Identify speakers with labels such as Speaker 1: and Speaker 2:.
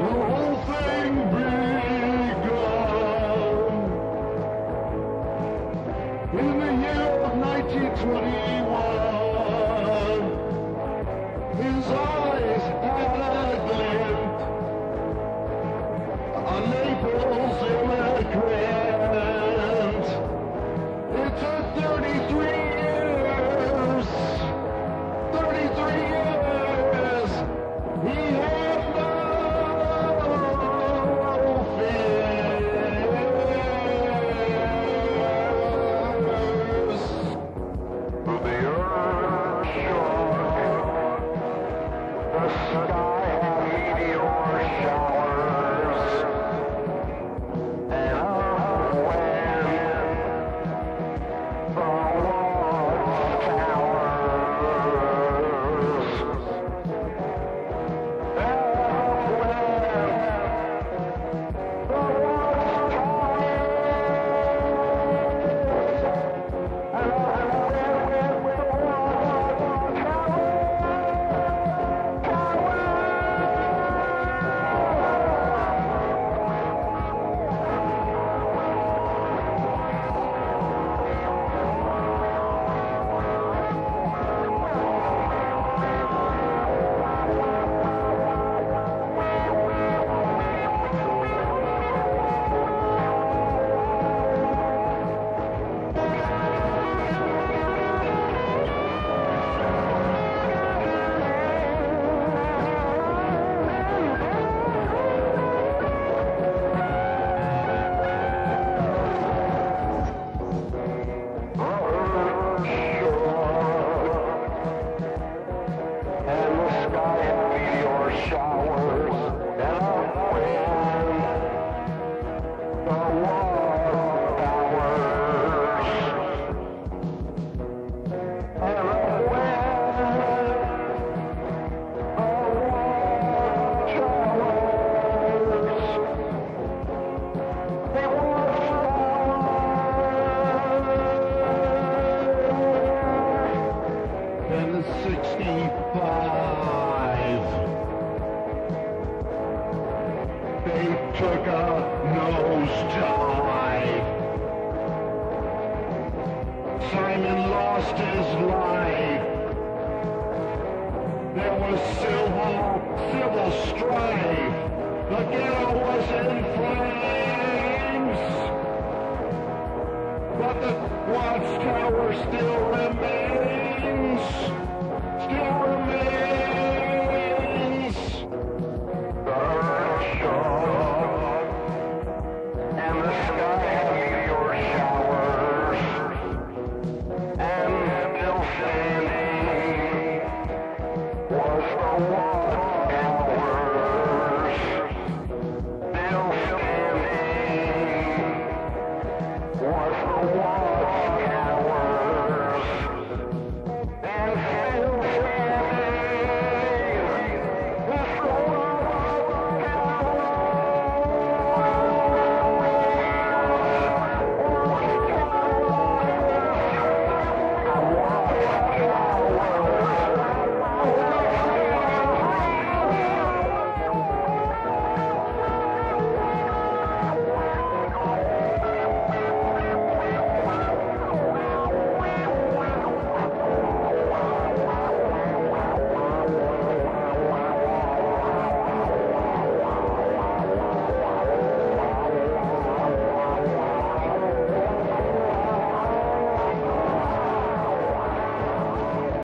Speaker 1: whole thing begun. In the year of 1921, his eyes had a glint, a Naples immigrant. It took 33 years, 33 years, he had no fears. The earth shook, the sky had meteor showers, and up went the watchtowers. And the 65, they took a nosedive. Simon lost his life. There was civil strife. The ghetto was in flames, but the watchtower still remains.